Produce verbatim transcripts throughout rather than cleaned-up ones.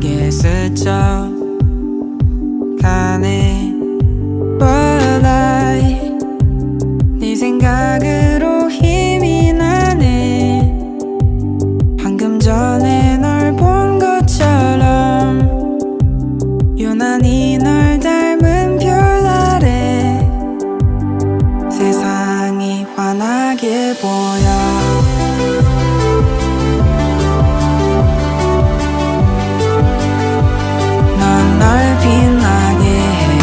멍하게 스쳐가네. But I 네 생각으로 힘이 나네. 방금 전에 널 본 것처럼 유난히 널 닮은 별 아래 세상이 환하게 보여. 넌 날 빛나게 해.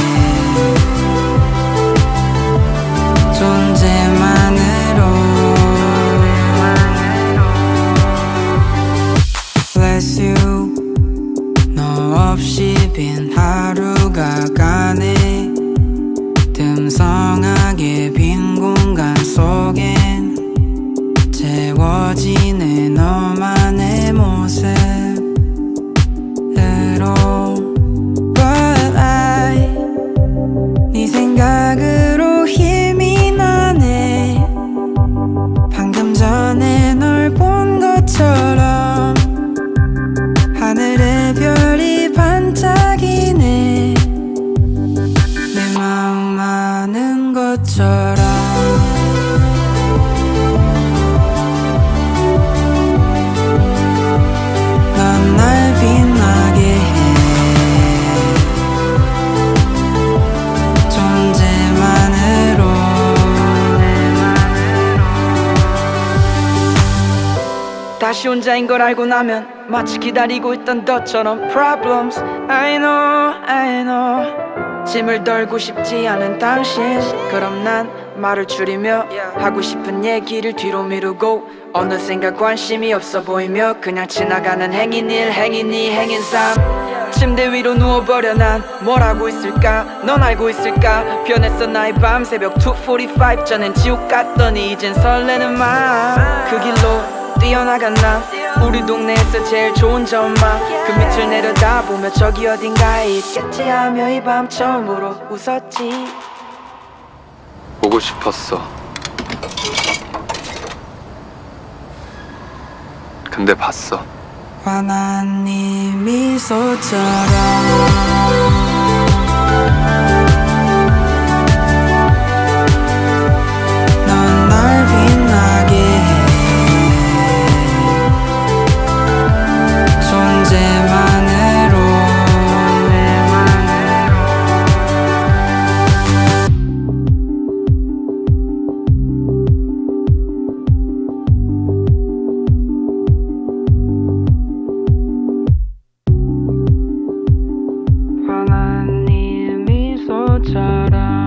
존재만으로 Bless you. 너 없이 빈 하루가 가네. 듬성하게 빈 공간 속엔 채워지네 너만의 모습으로. But I 네 생각으로 힘이 나네. 방금 전에 널 본 것처럼 하늘의 별이 반짝이네. 내 마음 아는 것처럼. 넌 날 빛나게 해. 존재만으로. 다시 혼자인 걸 알고 나면 마치 기다리고 있던 너처럼 Problems I know I know. 짐을 덜고 싶지 않은 당신. 그럼 난 말을 줄이며 하고 싶은 얘기를 뒤로 미루고 어느샌가 관심이 없어 보이며 그냥 지나가는 행인 일 행인 이 행인 삶. 침대 위로 누워버려. 난 뭘 하고 있을까. 넌 알고 있을까. 변했어 나의 밤. 새벽 two forty-five 전엔 지옥 같더니 이젠 설레는 마음. 그 길로 뛰어나간 난 우리 동네에서 제일 좋은 전망. 그 밑을 내려다보며 저기 어딘가에 있겠지 하며 이 밤 처음으로 웃었지. 보고 싶었어. 근데 봤어. 환한 네 미소처럼. 넌 날 빛나게 해. 존재만으로. 환한 네 미소처럼.